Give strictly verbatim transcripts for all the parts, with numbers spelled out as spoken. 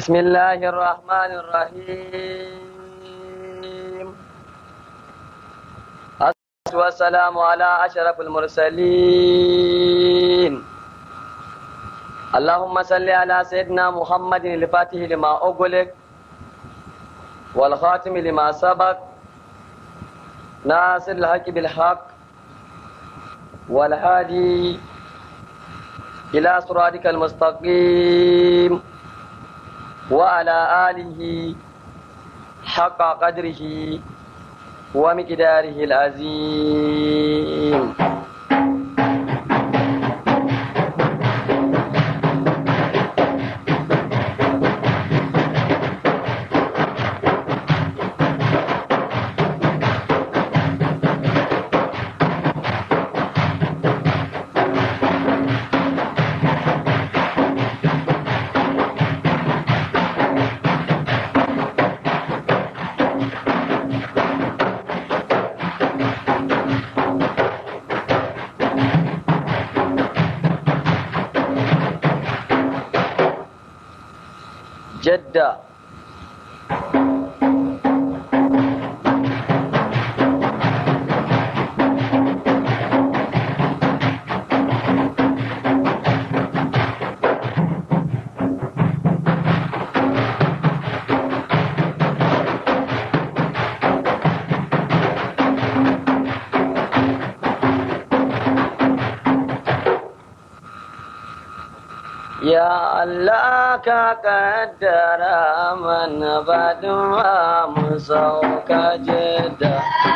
Bismillahirrahmanirrahim. Wassalamu ala ashrafil mursalin. Allahumma salli ala sayyidina Muhammadin al-Fatih lima ughliq wal khatim lima sabaq nasir al-haqq bil haqq wal hadi ila siratikal mustaqim wa ala alihi haqqa qadrihi wa miqdarihi al-azim. Jeddah. Ya Allah ka kaddara mana badwa mu sauka Jeddah.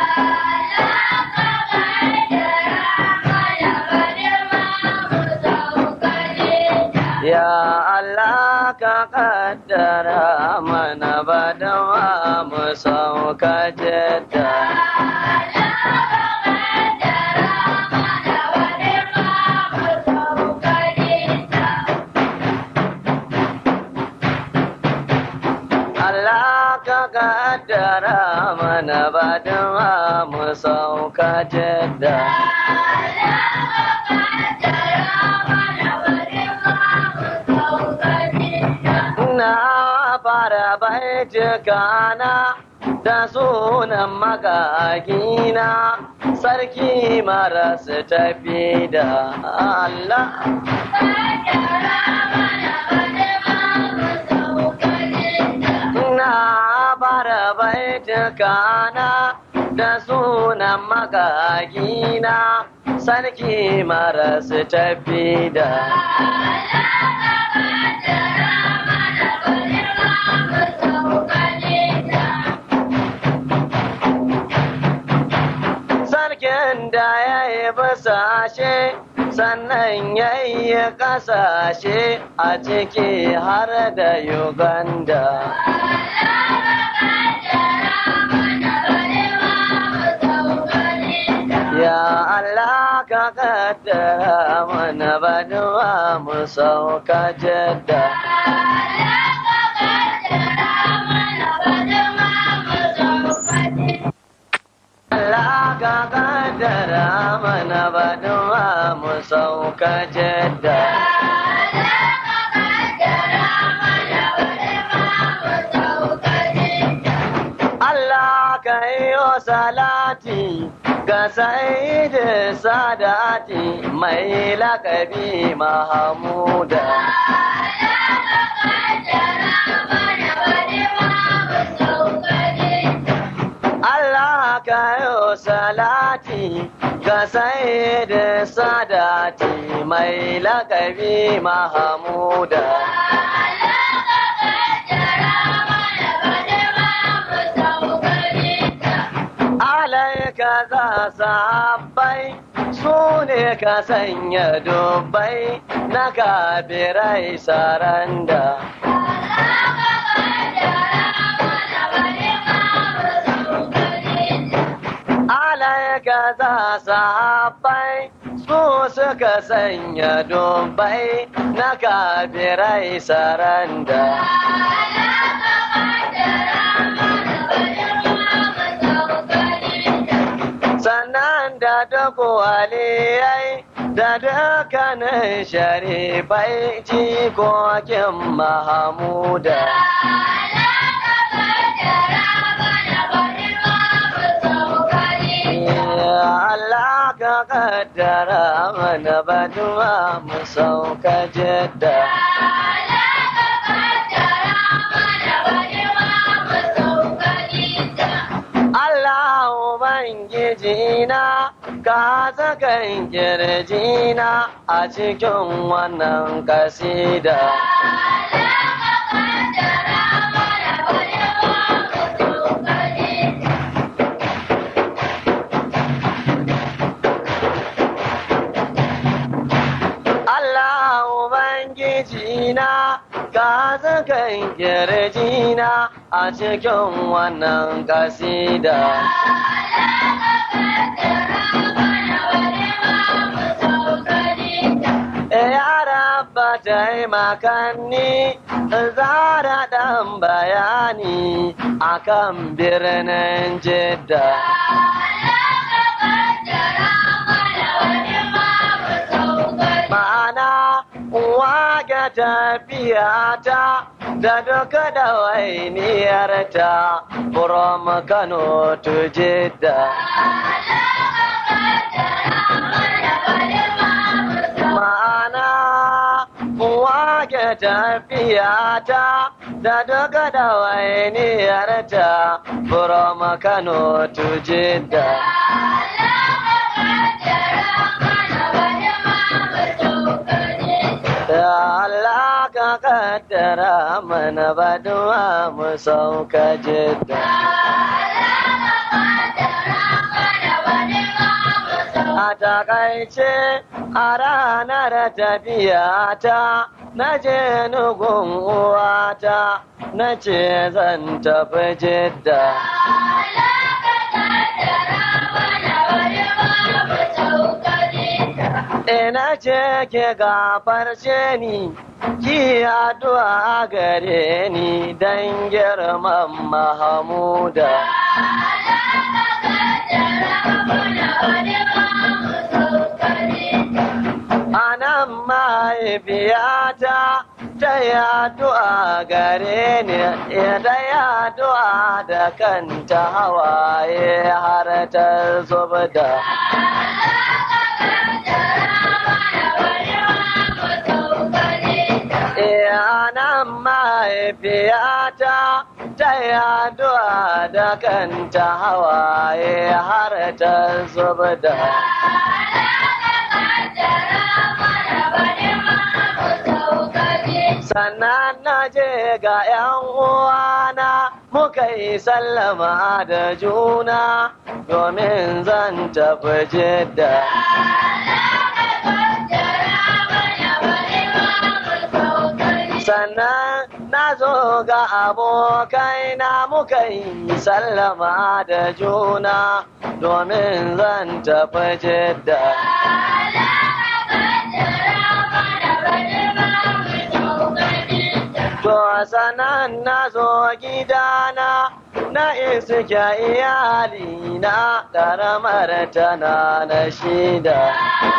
Ya Allah ka kaddara mana badwa mu sauka Jeddah. Kaddara mana badwa mu sauka Jeddah. Na fara baitukana da sunan magagina, sarki maras tafi da Allah. Kana da sunan magagina, sarki maras tafi da sarkin da ya yi basashe sannan ya yi kasashe a ciki har da Uganda. Ya Allah ka kaddara mana badwa mu sauka Jeddah. Allah ka kaddara mana badwa mu sauka Jeddah. Allah ka yi salati ga Sayyid Sadati mai lakabi Mahamuda. Allah ka yi salati ga Sayyid Sadati mai lakabi Mahamuda. Alaika za sahabbai su ne ka sanya dubbai na kafirai saranda. Alaika za sahabbai su suka sanya dubbai na kafirai saranda. Sannan da duk waliyai da dukkanin sharifai jikokin Mahamuda. Allah ka kaddara mana baduwa mu sauka Jidda. Allah Ubangiji na ka zakan kirjina a cikin wannan kasida. Allah Ubangiji na ka zakan kirjina a cikin wannan kasida. Ya Rabba taimakanni zara ɗan bayani akan birnin Jidda. Ma'ana wage tafiyata da duka ɗawainiyarta from Kano to Jidda. Ma'ana wage tafiyata da duka ɗawainiyarta from Kano to Jidda. Ya Allah ka kaddara mana baduwa mu sauka Jidda. A takaice a ranar tafiyata na je nugun uwata na ce zan tafi Jidda. Ina ce ke gafarce ni, ki addu'a gare ni don girman Mahamuda. Anan mahaifiyata ta yi addu'a gare ni, ta yi addu'a da kanta hawaye har ta zubda. Anan mahaifiyata ta yi addu'a da kanta hawaye har ta zubda. Sannan na je ga ‘yan uwana muka yi sallama da juna domin zan tafi Jidda. Sannan na zo ga abokaina muka yi sallama da juna domin zan tafi Jidda. To sanan na zo gidana na iske iyalina karamar tana na shida.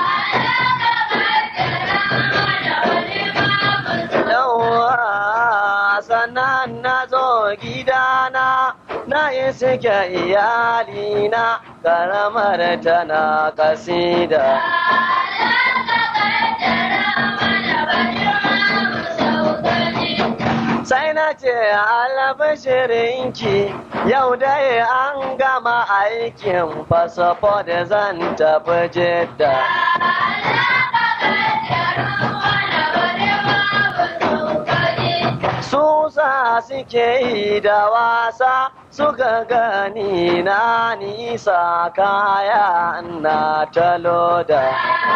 Yawwa sanan na zo gidana na iske iyalina karamar tana kasida. Sai na ce albashirinki yau dai an gama aikin fasfo da zan tafi Jidda. Susa suke yi da wasa suka gani na nisa kaya na taloda.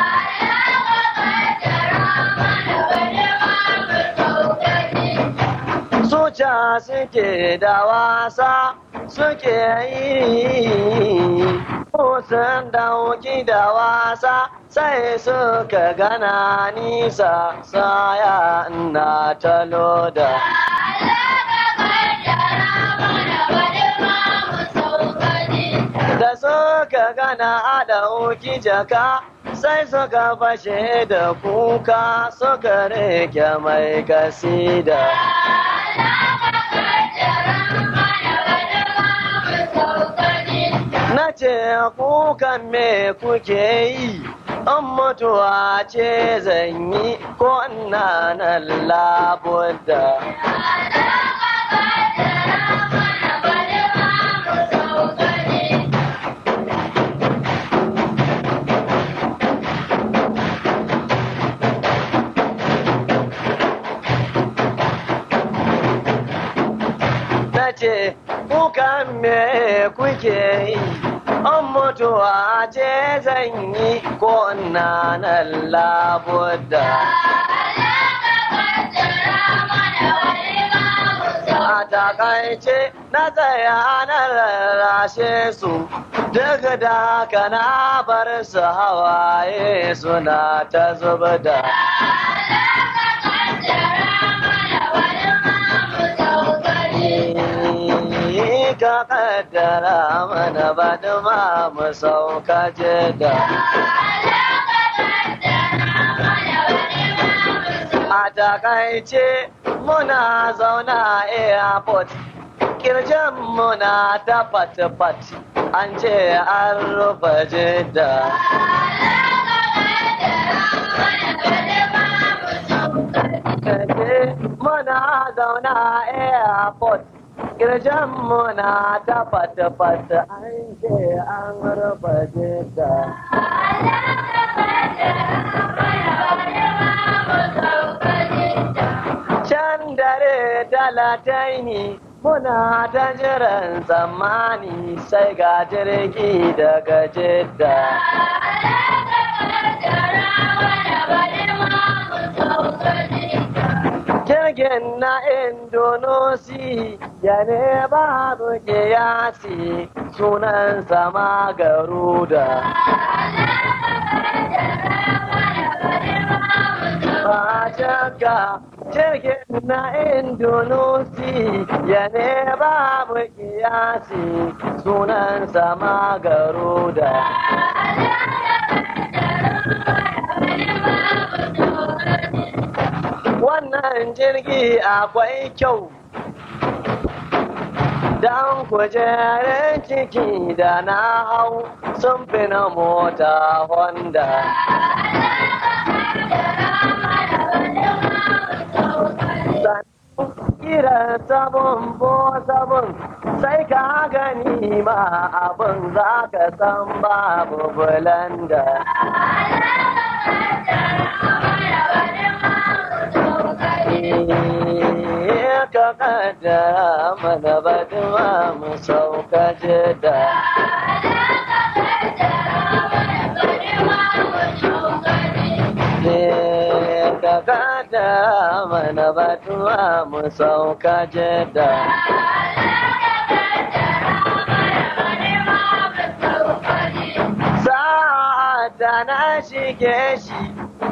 Suca suke da wasa suke yi, sun dauki da wasa sai suka gana nisa saya na taloda. Da suka gana a ɗauki jaka sai suka fashe da kuka suka rike mai kasida. Na ce kukan me kuke yi, an mutuwa ce zan yi ko na nan labudda. Ce kukan me kuke yi, an mutuwa ce zan yi ko na nan labudda. A takaice na tsaya na rarrashe su, duk da kana bar su hawaye suna ta zubda. Ka kaddara mana ba da ma mu sauka jida. A takaice muna zauna airport, kirjin muna ta fat-fat, an ce an rufe jida. Muna zauna airport, kirjin muna ta fata-fata, an ce an rufe jida. Can dare talataini muna ta jiran zamani sai ga jirgi daga jidda. Jirgin na Indonesia ya ne babu kiyasi sunan sama Garuda. Ba shakka jirgin na Indonesia ya ne babu kiyasi sunan sama Garuda. Wannan jirgi akwai kyau dan kujerar ciki da na hau sun fi na mota Honda. Kira sabon bo sabon sai ka gani ma abin za ka san babu bulanda. Ka kaddara mana baduwa mu sauka jida. Ka kaddara mana baduwa mu sauka jida. Sa'ad da na shige shi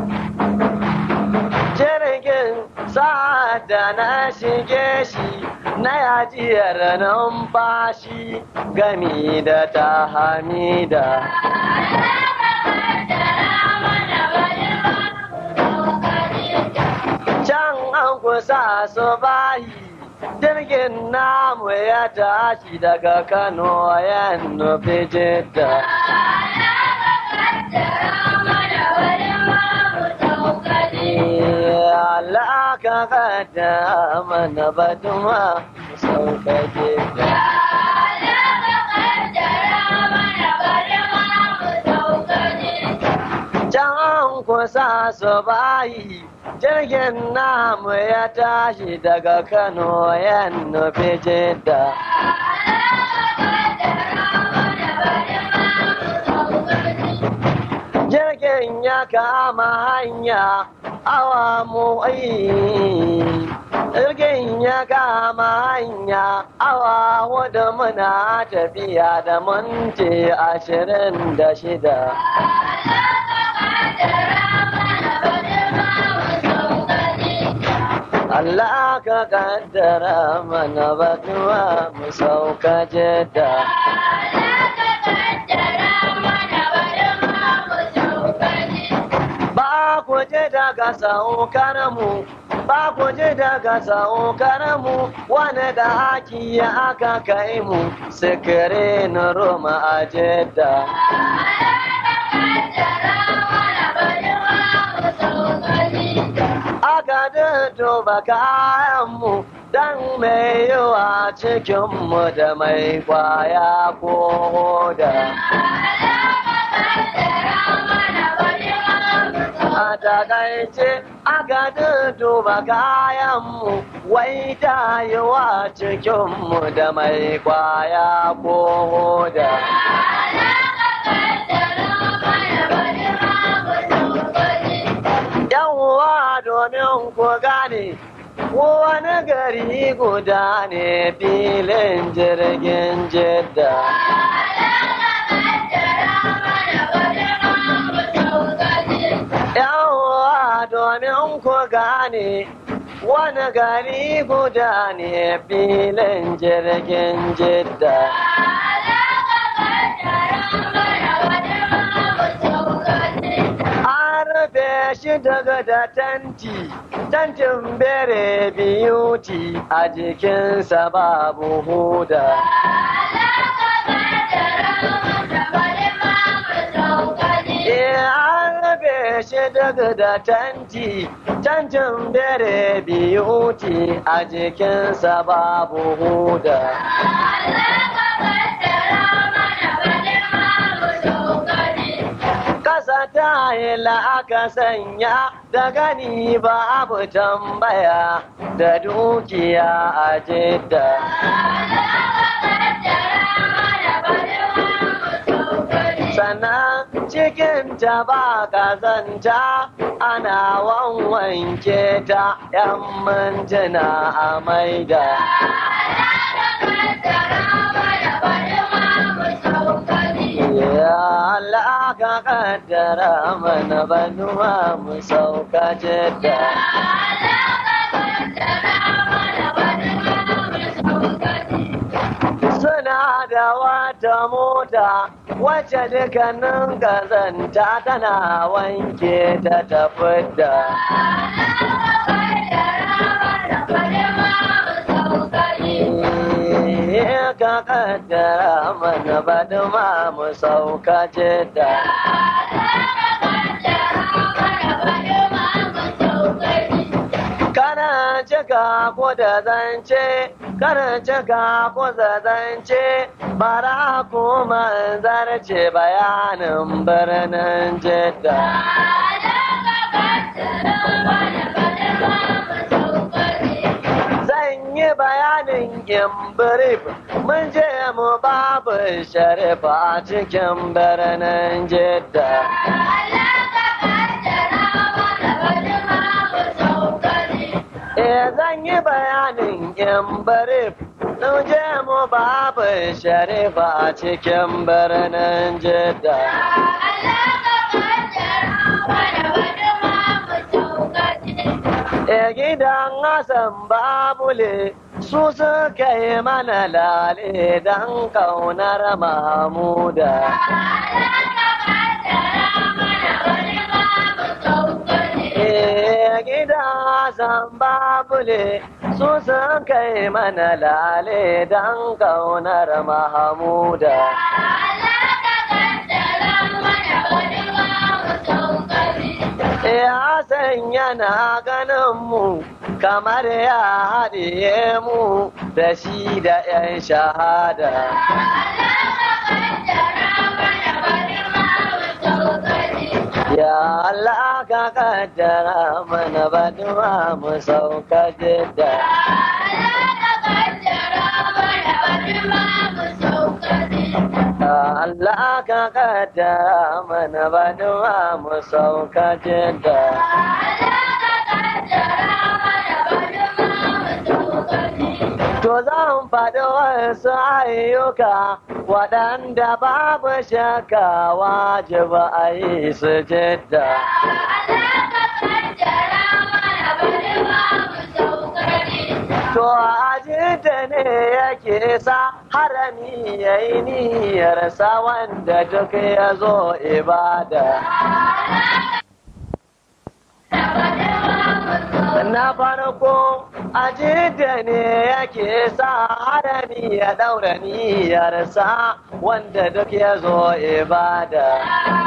jirgin, sa'ad da na shige shi na yajiyar numfashi gami da ta hamida. Can an kusa su bayi jirgin namu ya tashi daga Kano ya nufi Jidda. Allah ka kaddara mana baduwa sauka Jidda. Can kusa su bayi jirgin namu ya tashi daga Kano ya nufi Jidda. Jirgin ya kama hanya awa mu jirgin ya kama hanya awa wadda muna tafiya da minti ashirin da shida. Allah ka kaddara mana baduwa mu sauka Jidda. ku ji daga saukar mu ba ku ji daga saukar mu wani da haki ya aka kai mu sikirin Roma a Jidda. Aka duba kayanmu dan mai yawa cikinmu da mai kwaya ko hoda. A takaice aka duba kayanmu wai ta yawa cikinmu da mai kwaya ko hoda. Yawwa domin ku gane wani gari guda ne filin jirgin Jidda. Yawwa domin ku gane wani gari guda ne filin jirgin Jidda. Shi daga da tanti, tantin bere biyuti a jikinsa babu huda. An rabe shi daga da tanti, tantin bere biyuti a jikinsa babu huda. Kasa ta yi la'aka sanya da gani ba abu tambaya da dukiya a Jidda. Sannan cikin ta ba kazanta ana wanwanke ta ‘yan mintuna a maida. Ya Allah ka kaddara mana banuwa mu sauka Jidda. Suna da wata mota wacce dukkanin kazanta tana wanke ta tafi da. Ka kaddara mana baduma mu sauka Jidda. Kana cika ko da zance, kana cika ko da zance, bara kuma zarce bayanin birnin Jidda. Zan yi bayanin Gimbrif, mun je mu babu sharifa a cikin birnin Jidda. E zan yi bayanin Gimbrif, mun je mu babu sharifa a cikin birnin Jidda. E gidan Hassan Babule su suka yi mana lale don kaunar Mahmuda. E gidan Hassan Babule su suka yi mana lale don kaunar Mahmuda. E Hassan yana ganin mu kamar ya haɗiye mu da shi da ‘yan shahada. Ya Allah ka kaddara mana baduwa mu sauka Jidda. Allah ka kaddara mana baduwa mu sauka Jidda. To zan faɗi wasu ayyuka waɗanda babu shakka wajibi a yi su Jidda. To a Jidda ne yake sa harami ya yi niyyarsa wanda duk ya zo ibada. na farko a jidda ne yake sa harami ya daura niyyarsa wanda duk ya zo ibada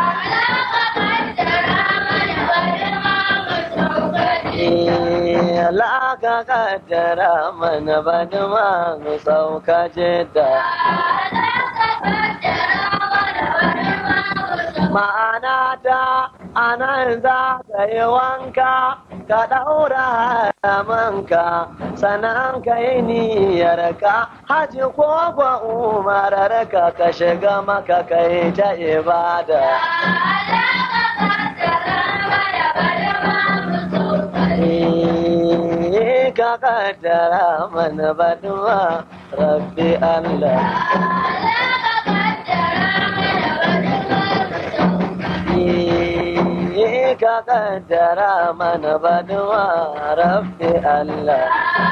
la ka kaddara mana badma mu sauka jidda ma'ana ta anan za ka yi wanka ka ɗaura manka sannan ka yi niyyarka haji ko ba umararka ka shiga maka kai ta ibada ka kaddara mana badma rabbi Allah ka kaddara mana badwa rabbi Allah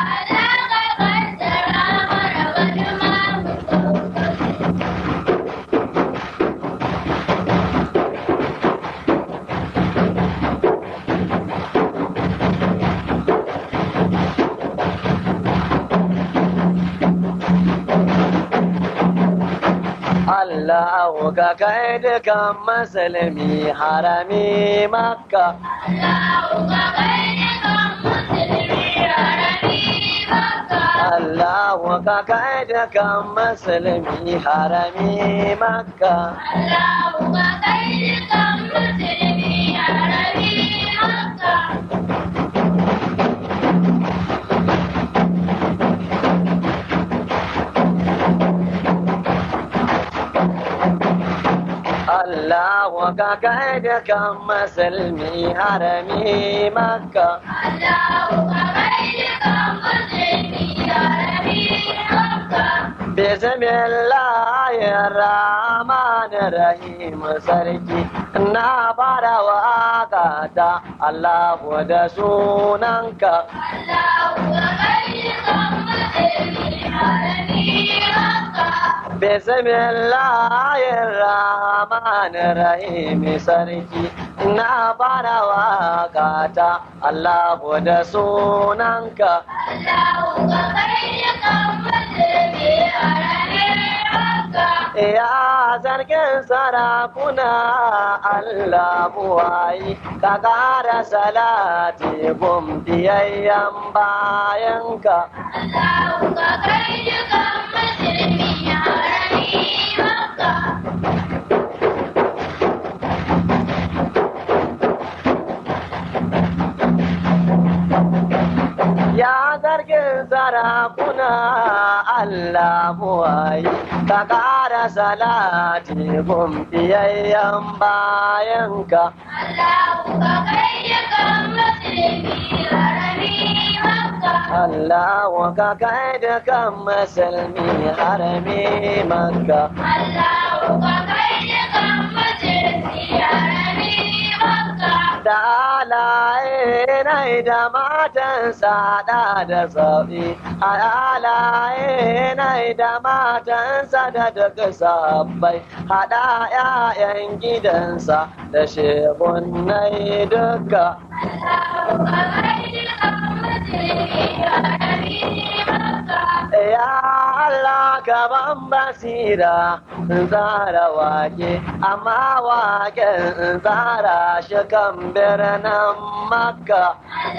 Allah ka kai dukan musulmi harami makka Allah ka kai dukan musulmi harami makka Allah ka kai dukan musulmi harami makka Allah ka kai dukan musulmi harami makka Allah ka kai dukan musulmi harami makka bismillahir rahmanir rahim sarki na fara waka ta Allah da sunanka Allah ka kai dukan musulmi harami makka bismillahir rahmanir rahim sarki na fara waka ta Allah da sunanka Allah ka kai dukan musulmi harami makka ya sarkin sarakuna Allah buwayi ka kara salati gum biyayyan bayanka Allah ka kai dukan musulmi harami makka ya zargin sarakuna Allah buwayi ka kara salati gum biyayyan bayanka Allah ka kai dukan musulmi harami makka Allah ka kai dukan musulmi harami makka Allah ka kai dukan musulmi harami makka da alaye nai da matan sada da sabi alaye nai da matan sada da sabbai hada ƴaƴan gidansa da shehun nai duka ya Allah ka ban basira zara wake amma waken zara shi kan birnin makka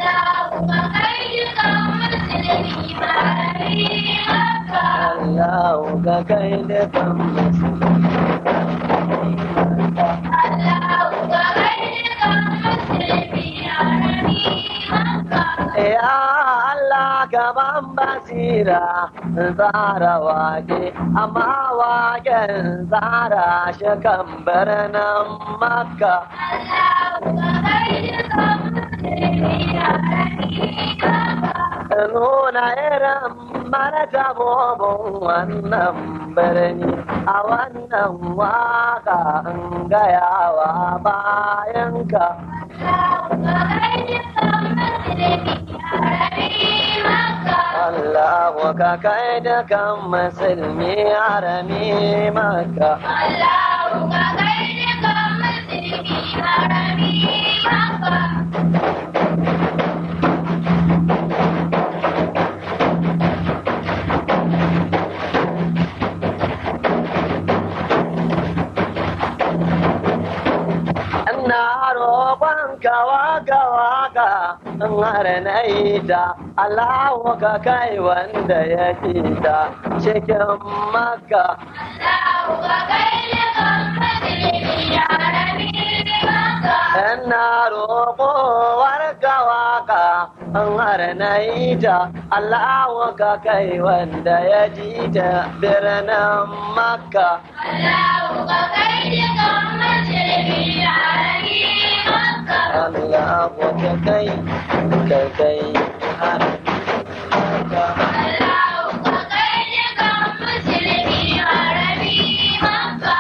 Allah ka kai dukan ya Allah ka ban basira zara wake amma waken zara shi kan birnin makka nuna irin martabobin wannan birni a wannan waka in gayawa bayanka Allah ka kai dukan musulmi harami makka Allah ka kai dukan musulmi harami makka har na ita Allahu ka kai wanda ya fita cikin Makka. Allahu ka kai ni kan musulmi harami Makka. Ina roƙo warka waka har na ita Allahu ka kai wanda ya ji ta birnin Makka. Allahu ka kai ni kan musulmi harami Makka. Allahu ka kai ka kai harami Makka. Allahu ka kai ni kan musulmi harami Makka.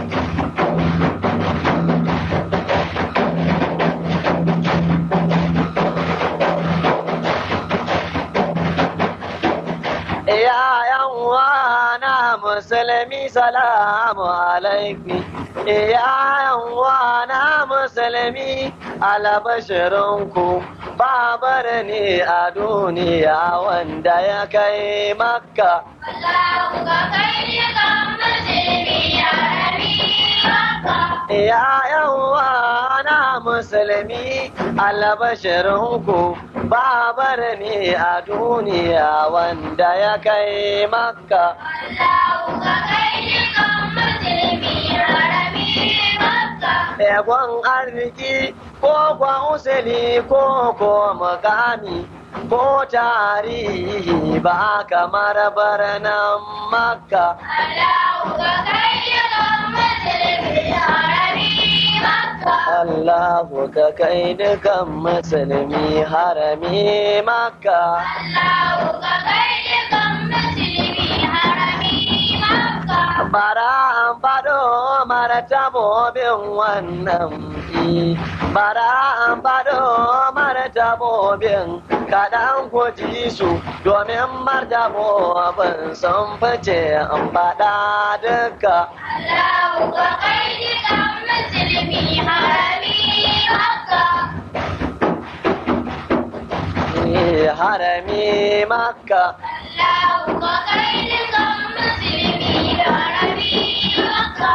Iyayen wana musulmi salamu alaiki. Iyayen wana musulmi albashirinku babar ne a duniya wanda ya kai Makka. Allahu ka kai ni kan musulmi harami Makka. Iyayen wana musulmi albashirinku babar ne a duniya wanda ya kai Makka. Allahu ka kai ni kan musulmi harami Makka. Egon arziki ko kwa usuli ko ko mukami ko tarihi ba kamar birnin Makka. Allahu ka kai ni kan musulmi harami Makka. Allahu ka kai dukan musulmi harami Makka. Allahu ka kai ni kan musulmi harami Makka. Bara an faɗo martabobin wannan ki, bara an faɗo martabobin kaɗan ku ji su domin martabobin sun fice an faɗa duka. Allahu ka kai ni kan musulmi harami Makka. Eh, harami Makka. Allahu ka kai ni kan musulmi harami Makka.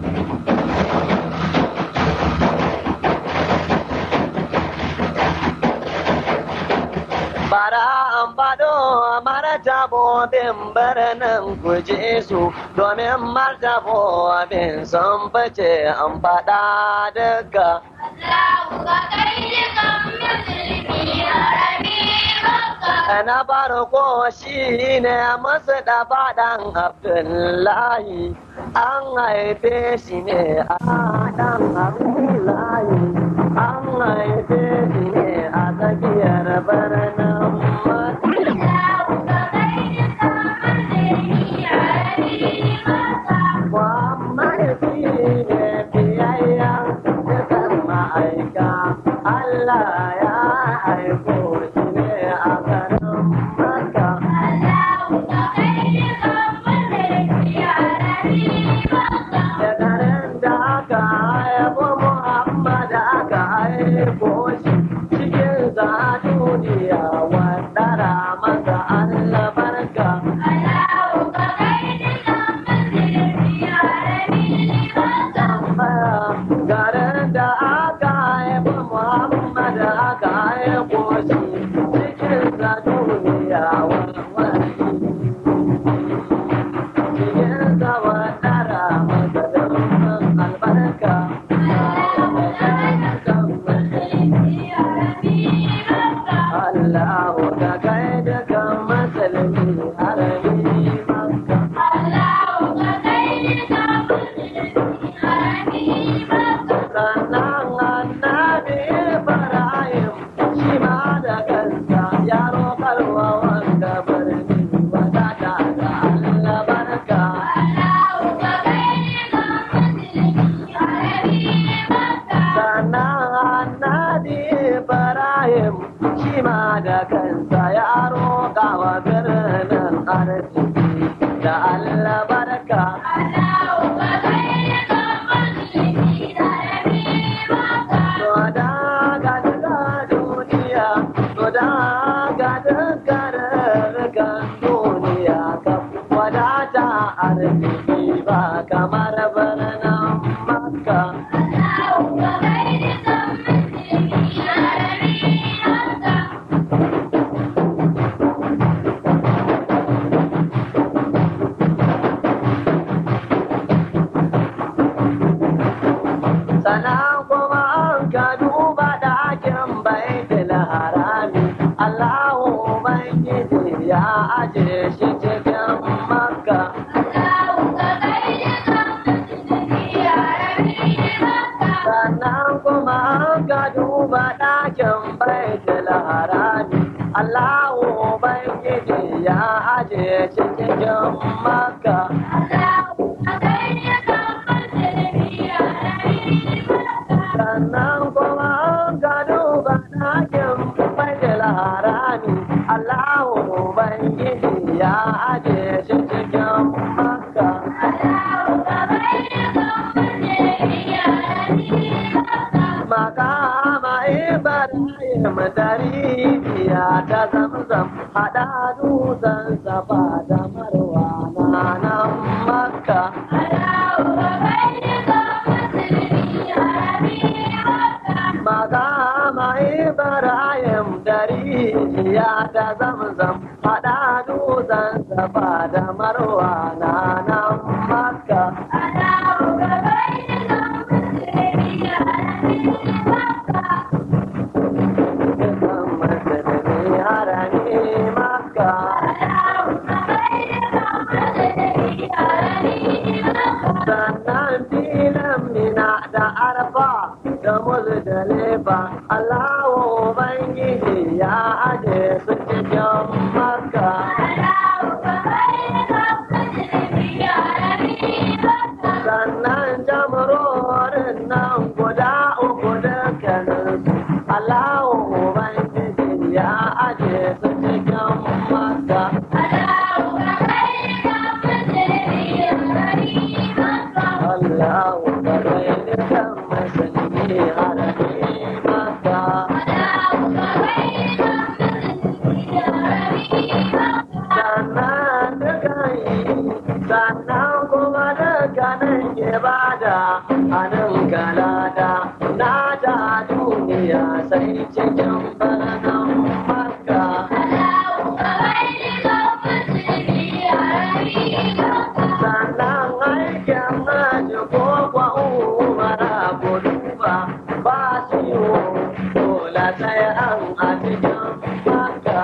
Bara an faɗo martabobin birnin kuje su domin martabobin sun fice an faɗa duka. Allahu ka kai ni kan musulmi harami Makka. Na farko shi ne masu da faɗan Abdullahi an haife shi ne a ɗan Abdullahi an haife shi ne a tsakiyar birnin Makka. Allahu ka kai ni kan musulmi harami Makka. Muhammad shi ne biyayya dukan ma'aika Allah ya aiko shi ne a garin Makka. Allahu ka kai ni kan musulmi harami Makka. Da garin da aka haifo Muhammad aka haifo shi cikin sa duniya wadara masa Allah barka. Allahu ka kai ni kan musulmi harami Makka. Garin da aka haifo Muhammad aka haifo shi cikin sa duniya wadara cikin sa wadara masa don albarka. Allahu ka kai dukan musulmi harami Makka. Allahu ka kai ni kan musulmi harami Makka. Sannan annabi Ibrahim shi ma da kansa ya roƙarwa wanda birni wadata da Allah barka. Allahu ka kai ni kan musulmi harami Makka. Sannan annabi Ibrahim shi ma da kansa ya roƙa wa birnin arziki da Allah barka. Allahu ka kai ni kan musulmi harami Makka. To da ga daga duniya, to da ga daga rarrakan duniya ka wadata arziki ba kamar birnin Makka. Allahu ka kai ni kan musulmi harami Makka. harami Allahu ubangiji ya aje shi cikin makka sannan kuma ka duba ɗakin baitul harami Allahu ubangiji ya aje shi cikin makka sannan kuma ka duba ɗakin baitul harami Allahu ubangiji ya aje shi cikin makka makama Ibrahim dariya ta zamzam hada dutsen safa da marwa na nan makka makama Ibrahim dariya ta zamzam hada dutsen safa da marwa na nan makka sannan filin mina da arfa da muzdalifa Allahu ubangiji ya aje su cikin makka sannan jamrorin nan guda uku dukkaninsu Allahu ubangiji ya aje su cikin makka Allahu bayyana musulmi harami makka sannan dukan sannan kuma dukkanin ibada anan kalada na ta duniya sai cikin birnin makka sannan aikin haji ko kwa umara kuduba ba su yi dole sai an a cikin makka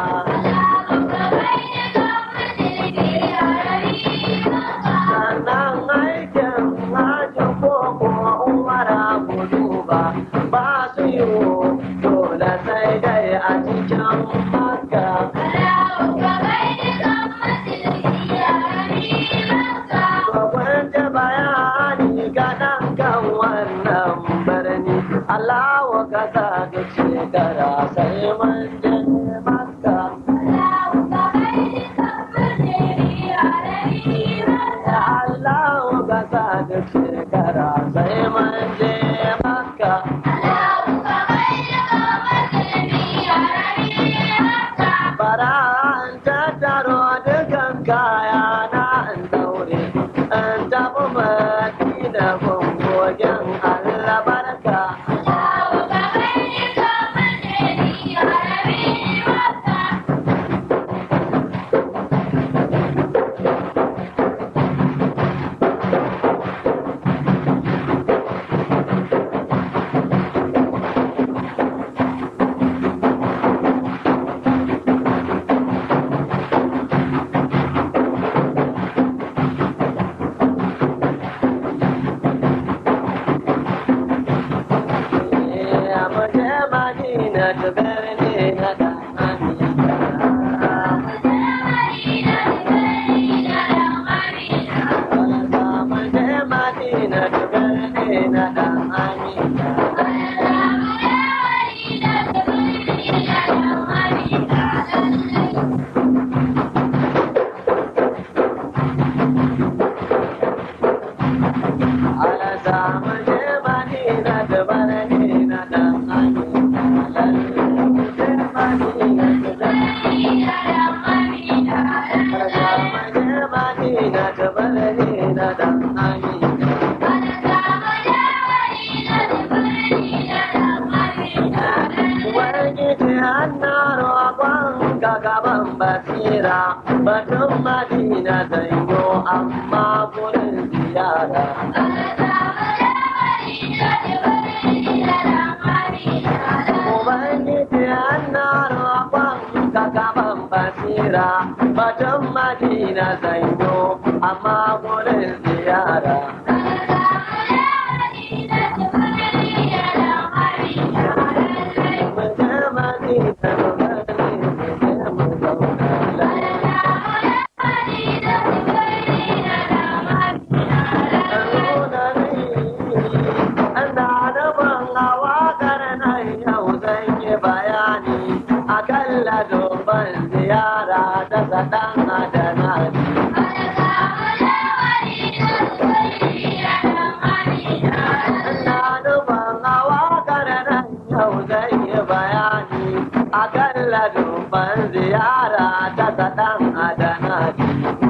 sannan aikin haji ko kwa umara kuduba ba su yi dole sai dai a cikin makka Allah ka sa da shekara sai mun je makka Allah ka sa da shekara sai mun je makka bara an tattaro dukan kaya na an daure an tafi madina gungogen Allah barka batun madina zanyo amma gurin ziyara ubangiji an ina roƙon ka gaban basira batun madina zanyo amma gurin ziyara mu je madina mu gani mu je mu zauna lafiya nuna ni ana nufin hawa nan yau zan yi bayani akalla domin ziyara da saɗan adanani ina nufin hawa nan yau zan yi bayani akalla domin ziyara da saɗan adanani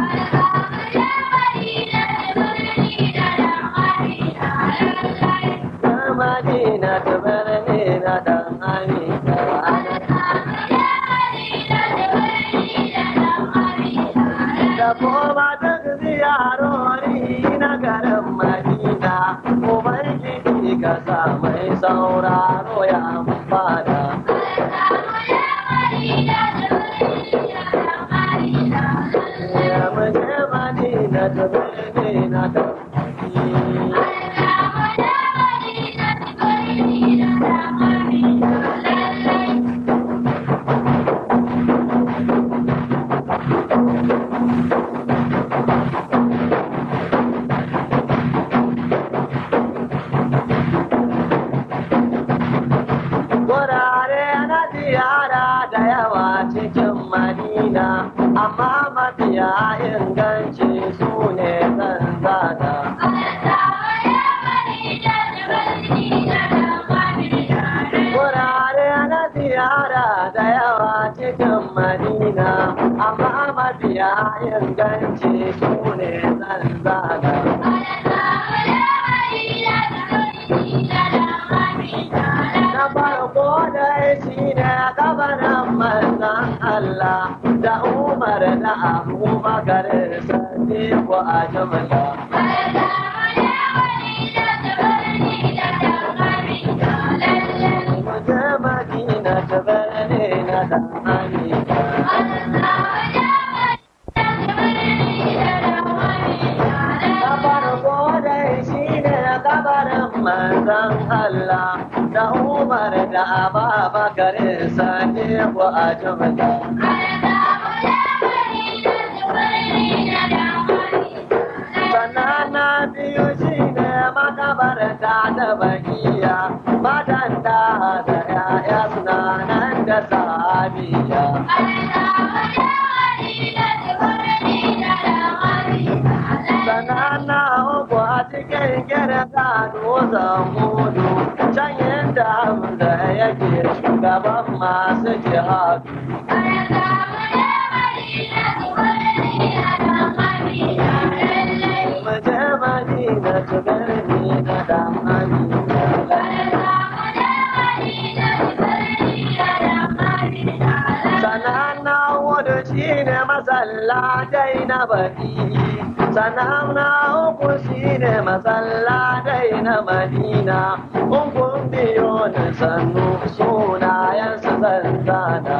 Madina ta birni na dan Amina. Da kuma duk ziyarori na garin Madina, Ubangiji ka sa mai sauraro ya amfana. Ya muje Madina ta birni na dan Amina. Cikin Madina, amma mafiya inganci su ne zan zada. Wurare na ziyara da yawa cikin Madina, amma mafiya inganci su ne zan zada. Na farko dai shi ne gabanin manzan Allah da Umar da Abubakar Sadiku a jumla. Muje Madina ta birni na dan Amina. Na farko dai shi ne gabanin manzan Allah da Umar da Abubakar Sadiku a jumla. Sannan na biyu shi ne makabarta da bakiya, matan da da ‘ya'ya suna nan da sahabiya. Sannan na uku a cikin girka dutsen hudu, can yadda Hamza yake shugaban masu jihadu. Muje Madina ta birni na dan Amina. Sannan na hudu shi ne masallatai na baki, sannan na uku shi ne masallatai na Madina. In kun biyo ni sannu sunayensu zan zana.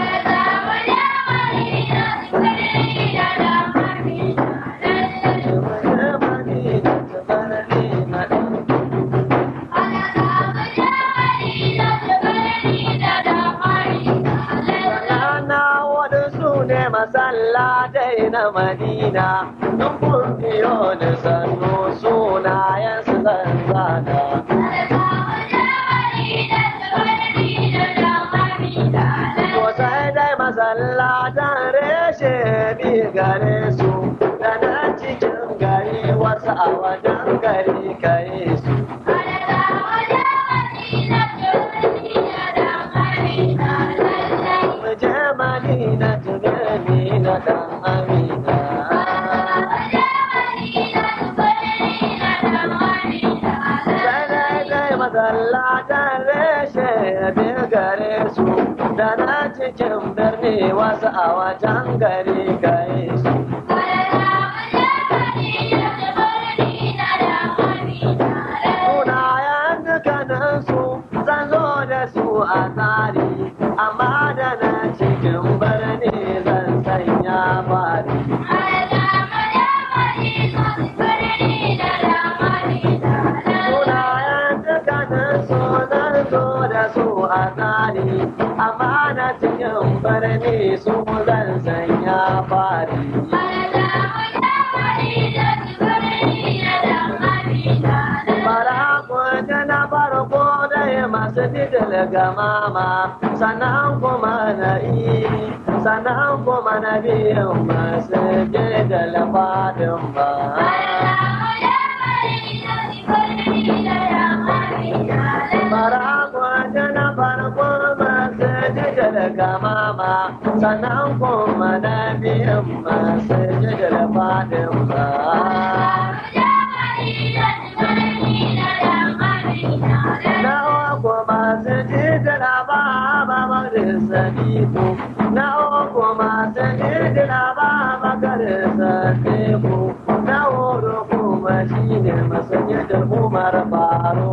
Masallatai na Madina, in kun biyo da sannu sunayen su zan zana. Ko sai dai masallatan reshe bi gare su, da na cikin gari wasu a wajen gari kare su. Muje Madina ta birni na dan Amina. Sai masallatan reshe bi gare su, da na cikin birni wasu a wajen gari kare su. Sunayen dukkaninsu zan zo da su a tsari, amma cikin birni su zan sanya fari. Bara kwaje na farko dai masu didil ga mama, sannan kuma na yi, sannan kuma na biyan masu didil fadin ba. Bara kwaje na farko masu didil ga mama, sannan kuma na biyan masu didil fadin ba. Na uku masu jidira ba mamarin sadiku. Na uku masu jidira ba makarin sadiku. Na hudu kuma shi ne masu jidin umar faro.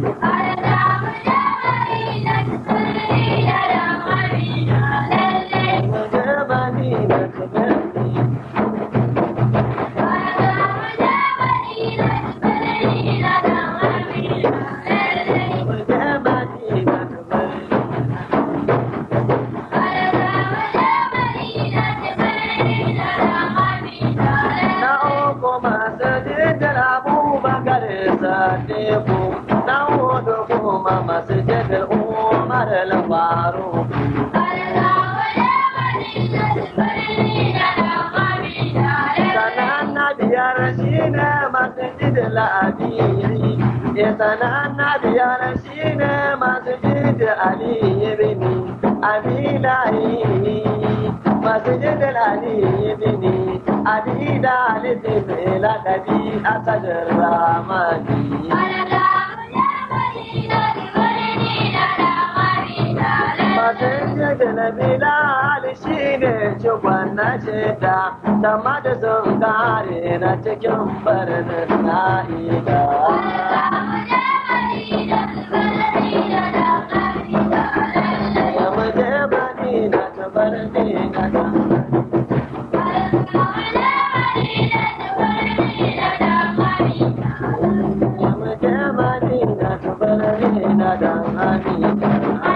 Masjid Umar al-Faruq. Sanan na biyar shine Masjid al-Adili. Sanan na biyar shine Masjid Ali ibn Abi Lahi. Masjid Ali ibn Abi Talib ila Nabi Asad al-Rahmani. Masjid al-Bilal shine cikon na shida, sama da sun kare na cikin birnin Na'ida. Ya muje Madina ta birni na da. Ya muje Madina ta birni na da Amina.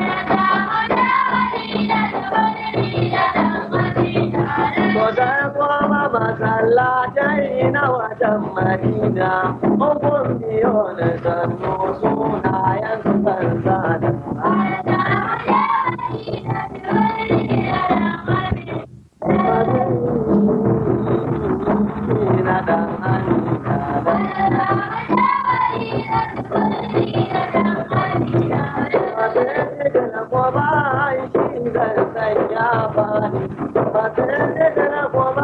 Masallatai na watan Madina, hukun biyo na sannu sunayen su farzana. Madina dan Amina da. Madina ko ba shi zan sanya bani, Madina ko ba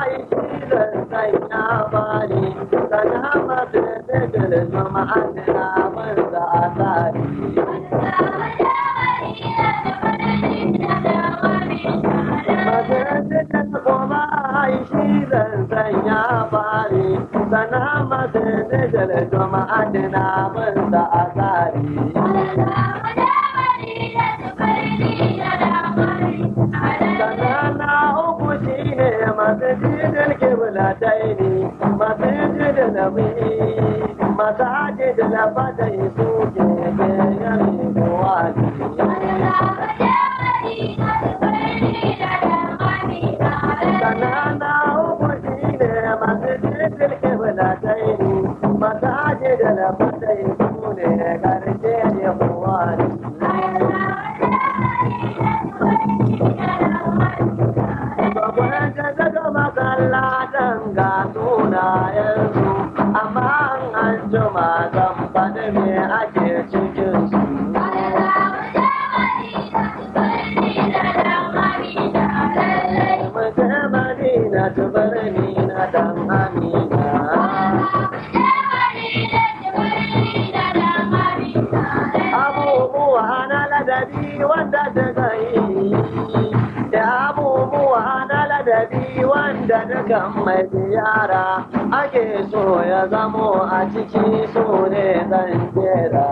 Adina mun da azari. Sanana uku shi ne masjidin kiblataini, masjidin nabi, masjidin labadai su ke gani wani. Sanana uku shi ne masjidin kiblataini, masjidin labadai su ne karshe ya wani. Masallatan ga sunayensu, amma an jima zan faɗi me ake cikinsu. Mace Madina ta birni na dan Amina. Abubuwa na ladabi wanda ta yi, da abubuwa na ladabi wanda dukan mai ziyara ake so ya zamo a ciki su ne zan jera.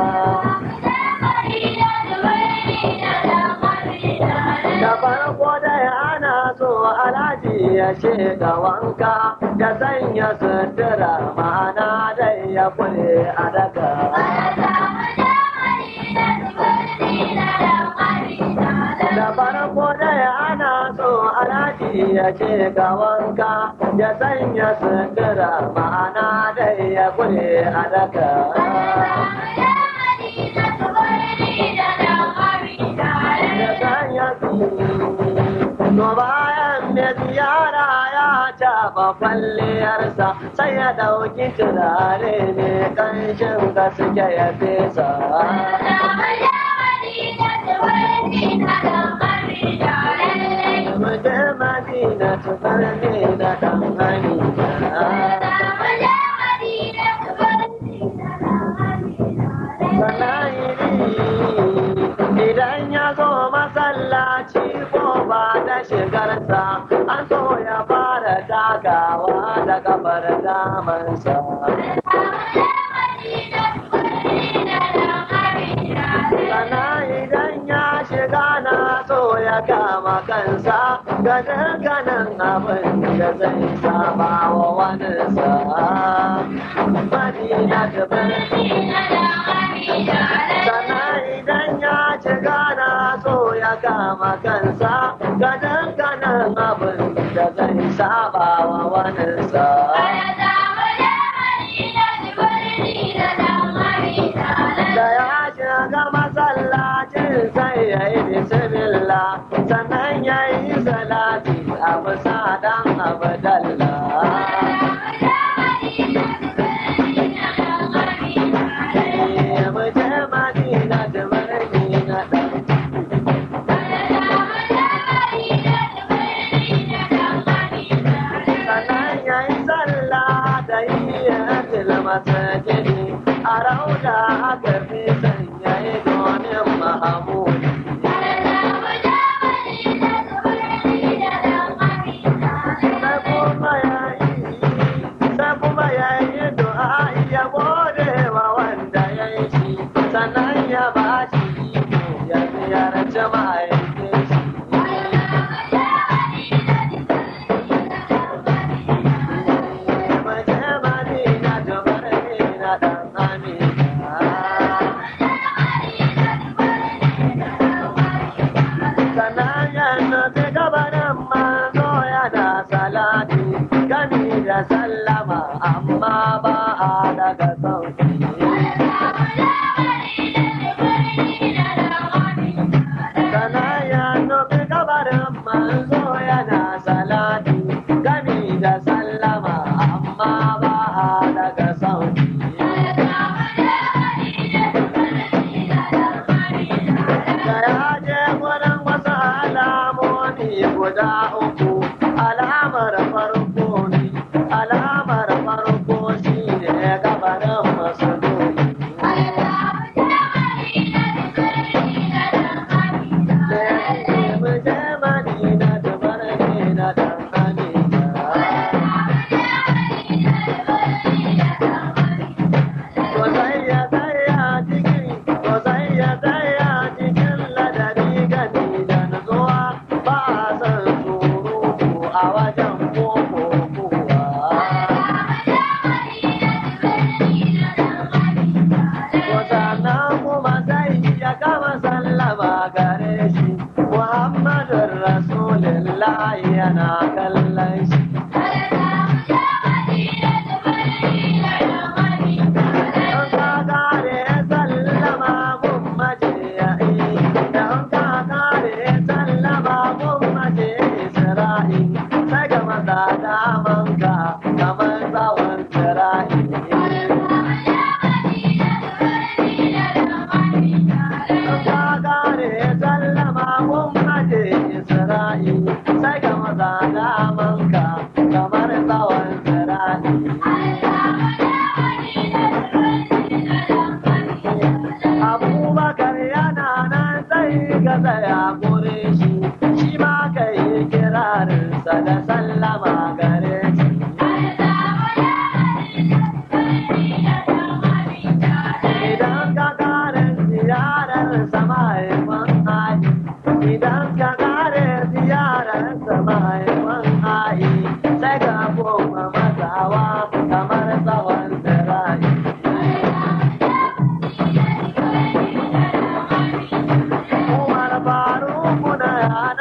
Da farko dai ana so alhaji ya shiga wanka ya sanya sutura ma'ana dai ya kule a daga. Da farko dai ana so alhaji ya ce ga wanka ya sanya sutura ma'ana dai ya kure a daka. Ya sanya to bayan mai ziyara ya taɓa kwalliyarsa sai ya ɗauki turare ne ƙanshin gaske ya fesa. Muje Madina tufarni da ɗan idan ya zo masallaci ko ba da shigarsa an so ya fara takawa da kafar damansa. Sana idan ya shiga na so ya kama kansa ga dukkanin abin da zai saba wa waninsa. Madina ta sana idan ya shiga na so ya kama kansa ga dukkanin abin da zai saba wa waninsa. Da ya shiga masallacin sai ya yi bismillah sannan ya yi salati a bisa dan abdallah. Muje Madina da Madina dan sannan ya yi sallah da yi masajidi a rauda aka fi sanya yi domin mahamudi. Sai kuma ya yi du'a ya gode wa wanda ya yi shi sannan ya ba shi iko ya ziyarci mahaifin shi. Da sallama amma ba a daga sauki. Sana ya nufi kabarin manzo yana salati gami da sallama amma ba a daga sauki. Da ya je wurin wasu alamomi guda uku alamar farko ne. Alamar farko shi ne gabanin masu doyi. Muje Madina da Madina da Amina. To sai ya tsaya cikin, to sai ya tsaya cikin ladabi gani da nutsuwa ba a san surutu a wajen koko. Gare shi Muhammadun Rasulullah yana kallon shi. Don ka kare sallama gun majiya'i, don ka kare sallama gun maji Isra'i, sai ga maza damanka kamar tsawon Isra'i. Isra'i sai ga maza damanka kamar tsawon Isra'i. Abubakar yana nan sai ga tsaya kure shi, shi ma ka yi kirarinsa da sallama gare shi. Idan ka kare ziyarar samayin hali, idan ka kare ziyarar samayin hali, sai ka koma matsawa kamar tsawon Isra'i. Umar Faruku na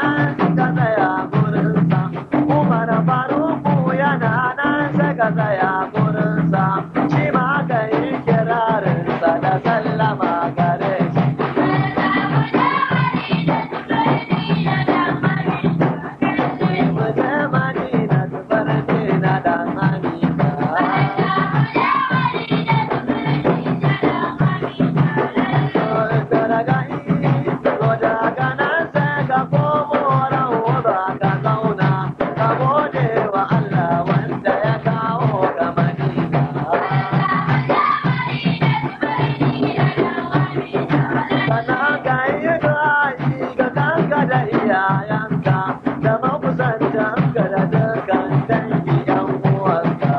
iyayenka da makusantanka da dukkan dangi yan uwanka.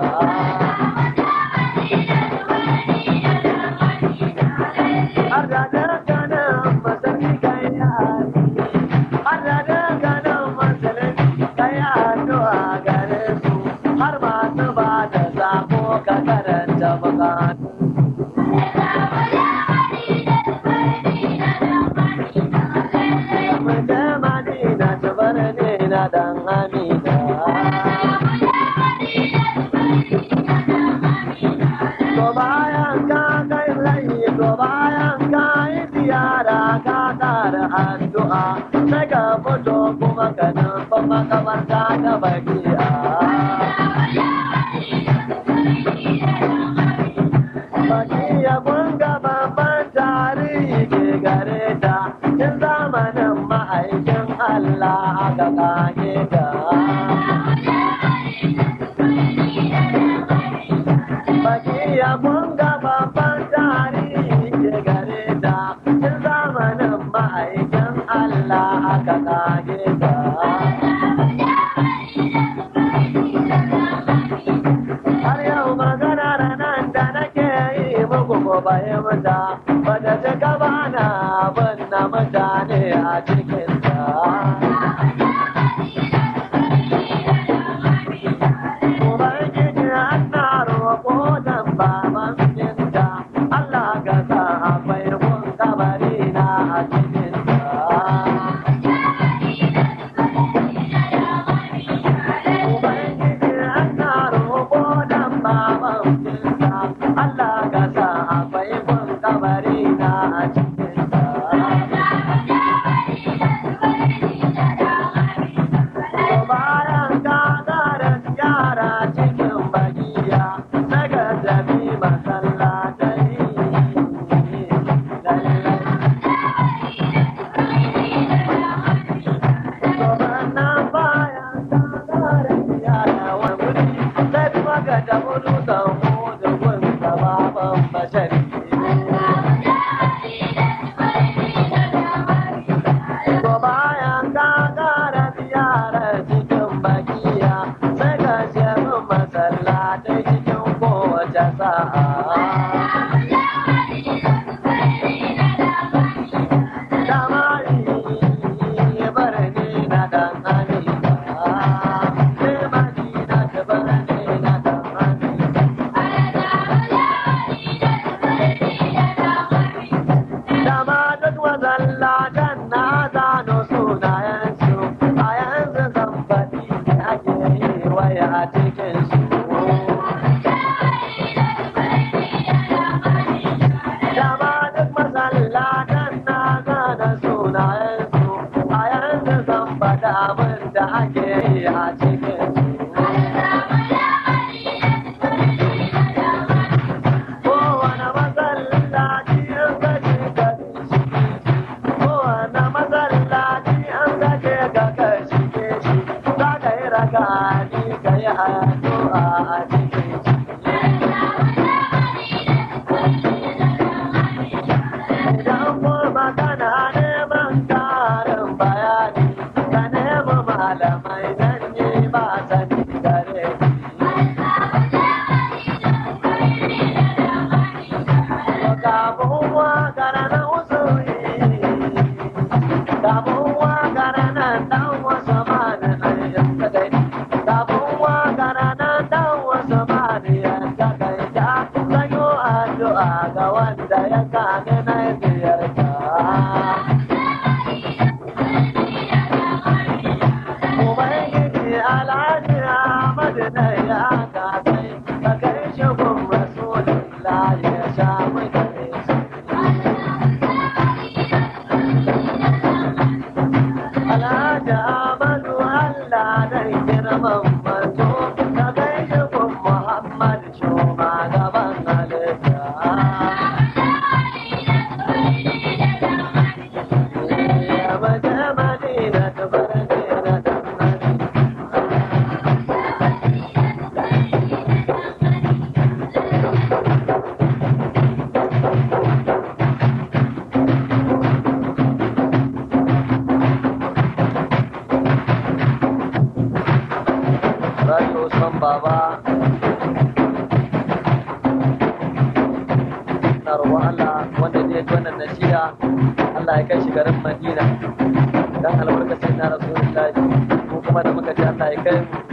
Har da dukkanin masarki kai yari, har da dukkanin masarki kai addu'a gare su, har masu ba da sako ka karanta bukatu. Mutum Madina ta bar ne na dan Amina. To bayan ka kai layi, to bayan ka yi ziyara ka ƙara addu'a, sai ka fito kuma ka nufa makamarta ta bakiya. Bakiya kun ga babban tarihi ke gare ta, tun zamanin ma'aikin Allah aka kage ta. Bakiya kun ga babban tarihi ke gare ta, tun zamanin ma'aikin Allah aka kage ta. Har yau maganar nan da nake yi muku ko fahimta, ba ta cika bana abin na mutane a cikinta. Ubangiji ana roƙo dan baban jinta, Allah ka sa akwai kun kabari na a cikinta. Ubangiji ana roƙo dan baban jinta, Allah ka sa akwai kun kabari na a cikinta. Bayan ka gara ziyara cikin bagiya, sai ka tafi masallatai. To sannan bayan ka gara ziyara wani wuri, sai kuma ka tafi dutsen Hudu gun sababan bashari. To bayan ka gara ziyara cikin bagiya, sai ka je masallatai cikin kowace sa'a. Damari birni na dan Amina, sai Madina ta birni na dan Amina. Dama duk masallatan na zano sunayensu, a yanzu zan faɗi da ake yi waya a cikinsu. Dama duk masallatan na zano sunayensu, a yanzu zan faɗi abin da ake yi a cikinsu. Kowane masallaci in gaji ka shi, kowane masallaci an gaje ka kashi ke shi, za ka yi raka ni ka yi addu'a a cikin shi. Idan kuma kana neman karin bayani, ka nemi malamai nan ne ba sani gare ni. Kafin wakar na usuri, kafin wakar na dan wasu mani ɗayan kadai, kafin wakar na dan wasu mani yan kadai, ta zanyo addu'a ga wanda ya kage na ziyarta. Ubangiji Alhaji Ahmadu na ya kasai, ka kai shi gun Rasulullah ya sha mutane su. Alhaji Ahmadu Allah dai girman manzo, ka kai shi gun Muhammad Shoma gaban halitta. Ya mace Madina ta bar ne na dan Amina. ya kai shi garin Madina dan albarkacin na Rasulullahi mu kuma da muka ji Allah ya kai mu